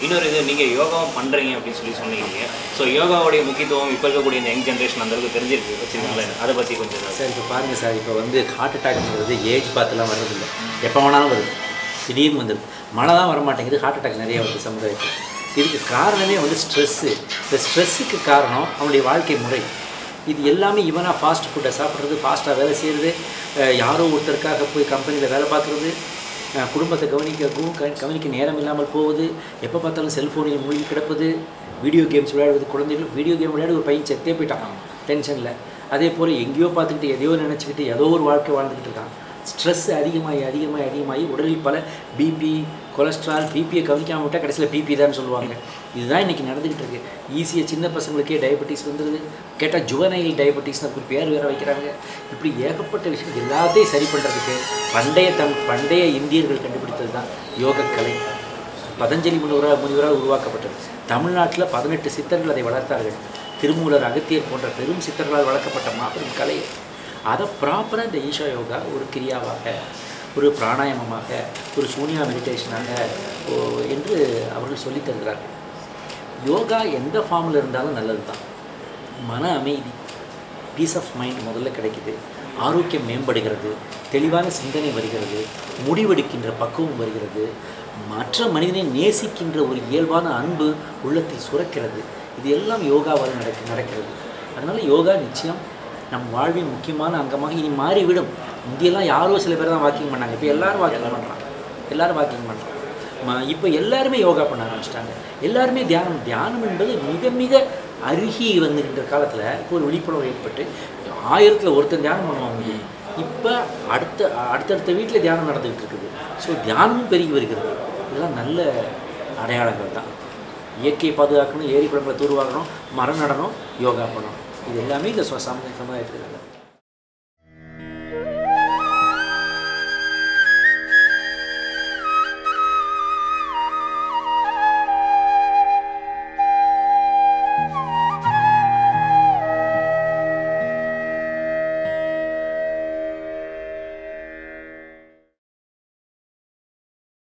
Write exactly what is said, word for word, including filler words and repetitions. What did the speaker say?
இன்னொரு இது நீங்கள் யோகாவும் பண்ணுறீங்க அப்படின்னு சொல்லி சொன்னீங்க. ஸோ யோகாவுடைய முக்கியத்துவம் இப்போ இருக்கக்கூடிய இந்த யங் ஜென்ரேஷன் அந்தளவுக்கு தெரிஞ்சிருக்கு வச்சுருக்காங்களே, அதை பற்றி கொஞ்சம் சார். இப்போ பாருங்கள் சார், இப்போ வந்து ஹார்ட் அட்டாக்ங்கிறது ஏஜ் பார்த்துலாம் வர்றதில்லை, எப்போ வேணாலும் வருது, திடீர்னு வந்துடுது. மழை தான் வரமாட்டேங்குது, ஹார்ட் அட்டாக் நிறைய வருது சமுதாயத்தில். இதுக்கு காரணமே வந்து ஸ்ட்ரெஸ்ஸு. இந்த ஸ்ட்ரெஸ்ஸுக்கு காரணம் அவனுடைய வாழ்க்கை முறை. இது எல்லாமே இவனாக ஃபாஸ்ட் ஃபுட்டை சாப்பிட்றது, ஃபாஸ்ட்டாக வேலை செய்கிறது, யாரோ ஒருத்தருக்காக போய் கம்பெனியில் வேலை பார்க்குறது, குடும்பத்தை கவனிக்கவும் கவனிக்க நேரம் இல்லாமல் போகுது, எப்போ பார்த்தாலும் செல்ஃபோனில் மூழ்கி கிடப்பது, வீடியோ கேம்ஸ் விளையாடுவது. குழந்தைகள் வீடியோ கேம் விளையாடு ஒரு பையன் செத்தே போயிட்டான் டென்ஷனில். அதே போல் எங்கேயோ பார்த்துக்கிட்டு எதையோ நினச்சிக்கிட்டு ஏதோ ஒரு வாழ்க்கை வாழ்ந்துக்கிட்டு இருக்கான். ஸ்ட்ரெஸ் அதிகமாகி அதிகமாகி அதிகமாகி உடலில் பல பிபி, கொலஸ்ட்ரால், பிபியை கவனிக்காமல் விட்டால் கடைசியில் பிபி தான் சொல்லுவாங்க. இதுதான் இன்றைக்கி நடந்துக்கிட்டு இருக்குது. ஈஸியாக சின்ன பசங்களுக்கே டயபெட்டிஸ் வந்துடுது. கேட்டால் ஜுவனைல் டயபெட்டிஸ்னு ஒரு பேர் வேறு வைக்கிறாங்க. இப்படி ஏகப்பட்ட விஷயம் எல்லாத்தையும் சரி பண்ணுறதுக்கு பண்டைய தம் பண்டைய இந்தியர்கள் கண்டுபிடித்தது தான் யோகக்கலை. பதஞ்சலி முனிவராக முனிவராக உருவாக்கப்பட்டது. தமிழ்நாட்டில் பதினெட்டு சித்தர்கள் அதை வளர்த்தார்கள். திருமூலர், அகத்தியர் போன்ற பெரும் சித்தர்களால் வளர்க்கப்பட்ட மாபெரும் கலை. அதை ப்ராப்பராக இந்த ஈஷா யோகா ஒரு கிரியாவாக, ஒரு பிராணாயாமமாக, ஒரு சூன்யா மெடிடேஷனாக என்று அவர்கள் சொல்லித் தருகிறார்கள். யோகா எந்த ஃபார்மில் இருந்தாலும் நல்லது தான். மன அமைதி, பீஸ் ஆஃப் மைண்ட் முதல்ல கிடைக்குது, ஆரோக்கியம் மேம்படுகிறது, தெளிவான சிந்தனை வருகிறது, முடிவெடுக்கின்ற பக்குவம் வருகிறது, மற்ற மனிதனை நேசிக்கின்ற ஒரு இயல்பான அன்பு உள்ளத்தில் சுரக்கிறது. இது எல்லாம் யோகாவால் நடக்க நடக்கிறது. அதனால் யோகா நிச்சயம் நம் வாழ்வின் முக்கியமான அங்கமாக இனி மாறிவிடும். இந்தியெல்லாம் யாரோ சில பேர் தான் வாக்கிங் பண்ணாங்க, இப்போ எல்லோரும் வாக்கிங் பண்ணுறாங்க, எல்லோரும் வாக்கிங் பண்ணுறாங்க. இப்போ எல்லாருமே யோகா பண்ண ஆரம்பிச்சிட்டாங்க, எல்லாருமே தியானம். தியானம் என்பது மிக மிக அருகி வந்துகின்ற காலத்தில் இப்போ ஒரு விழிப்புணர்வு ஏற்பட்டு ஆயிரத்தில் ஒருத்தர் தியானம் பண்ணுவாங்க. இப்போ அடுத்த அடுத்தடுத்த வீட்டில் தியானம் நடந்துக்கிட்டு இருக்குது. ஸோ தியானமும் பெருகி வருகிறது. இதெல்லாம் நல்ல அடையாளங்கள் தான். இயற்கையை பாதுகாக்கணும், ஏரி குளங்களை தூர்வாகணும், மரம் நடணும், யோகா பண்ணணும். இது எல்லாமே இந்த சமுதாயத்தில்